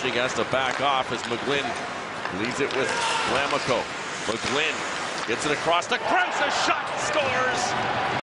Mushnick has to back off as McGlynn leads it with Lammikko. McGlynn gets it across to Krebs, a shot, scores!